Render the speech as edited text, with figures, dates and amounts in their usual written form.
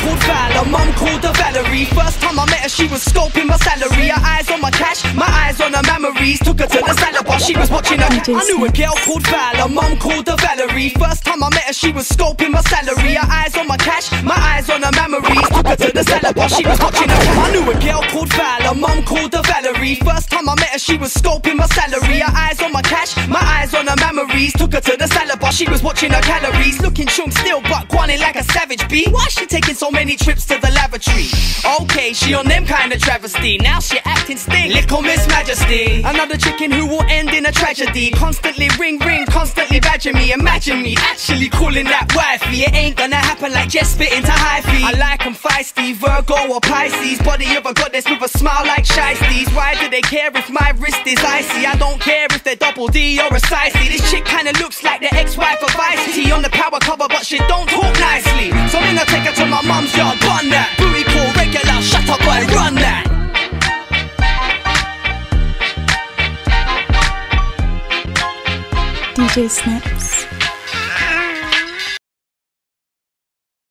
called Val, her mum called her Valerie. First time I met her, she was scoping my salary. Her eyes on my cash, my eyes on her memories. Took her to the salad bar, she was watching her. I knew a girl called Val, her mum called her Valerie. First time I met her, she was scoping my salary. Her eyes on my cash, my eyes on her memories. Took her to the salad bar, she was watching her. I knew a girl called Val, her mum called her Valerie. First time I met her, she was scoping my salary. Her eyes on my cash, my eyes on her memories. Took her to the salad bar, she was watching her calories. Looking chunk still, but grunting like a savage bee. Why she taking so many trips to the lavatory? Okay, she on them kind of travesty. Now she acting stink, little Miss Majesty. Another chicken who will end in a tragedy. Constantly ring, constantly badgering me. Imagine me actually calling that wifey. It ain't gonna happen like just spit into hyphy. I like 'em feisty, Virgo or Pisces. Body of a goddess with a smile like shiesties. Why do they care if my wrist is icy? I don't care if they're double D or a size C. This chick kinda looks like the ex-wife of Ice-T on the power cover, but she don't talk nicely. So I'm gonna take her to my mum's yard, run that. Booty call regular, shut up boy, run that. DJ Snaps.